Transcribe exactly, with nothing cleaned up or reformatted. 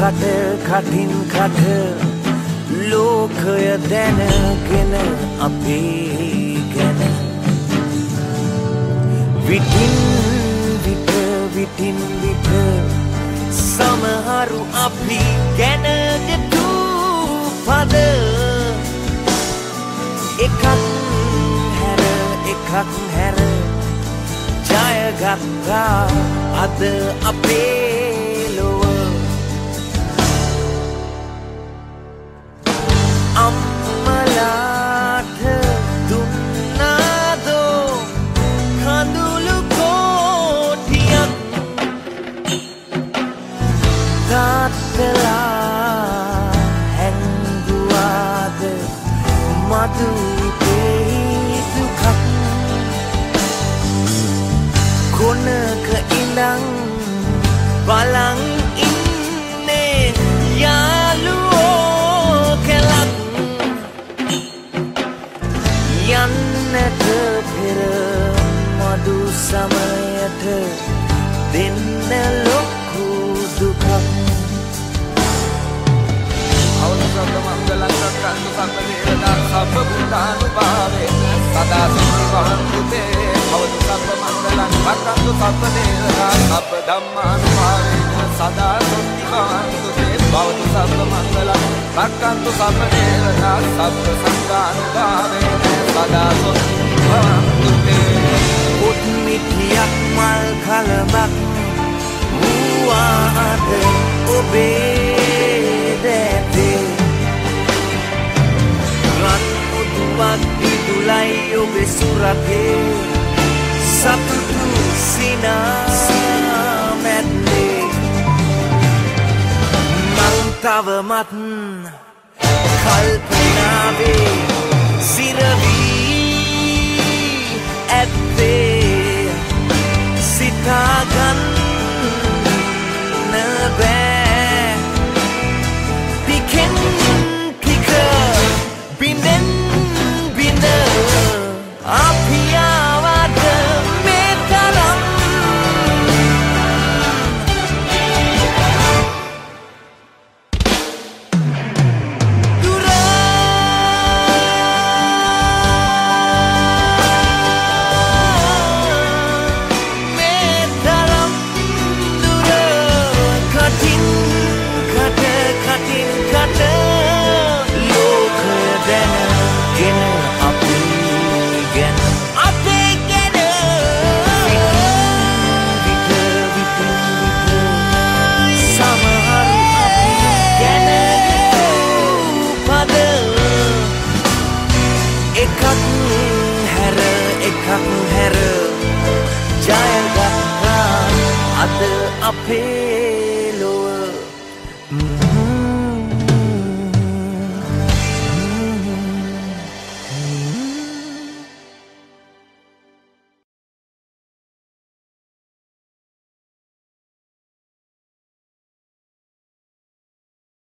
කට කටින් කට ලෝකය දැනගෙන අපේ ගැන විටින් විට විටින් විට සමහරු අපි ගැන දෙතු පද එකක් හැර එකක් හැර ජයගත්තා අද අපේ ලොව අම්මලාට දුන්නාදෝ කඳුළු කෝටියක් තාත්තලා හැංගුවාද මදු දුකක් කොනක ඉඳන් බලන් ඉන්නේ යාළුවෝ කෙලක් යන්නට පෙර මදු සමයට දෙන්න ලොකු දුකක් අවසන් මංගලං රක්ඛන්තු සම්පදේවදා සබ්බ බුද්ධානුභාවේන සදා සම්පවන්තුතේ අවතු සබ්බ මංගලං රක්ඛන්තු සම්පදේවදා සබ්බ ධම්මානුභාවේන සදා සම්පවන්තුතේ අවතු සබ්බ මංගලං රක්ඛන්තු සම්පදේවදා සබ්බ සංඝානුභාවේන සදා සම්පවන්තුතේ උත්මිතියක් මල් කලබක් වූවාද ඔබේ දැතේ රන් උතුවක් දිදුලයි ඔබේ සුරතේ සතුටු සිනා මැද්දේ මං තවමත් කල්පනාවේ සිරවී ඇත්තේ සිතාගන්න බෑ පිකෙන් පික බින්දෙන් බින්ද අපි ආවද මේ තරම් දුර මේ තරම් දුර කටින් කට කටින් කට ලෝකය දැනගෙන අපි ගැන අපේ ගැන විට විට විට සමහරු අපි ගැන පද එකක් හැර එකක් හැර ජයගත්තා අද අපේ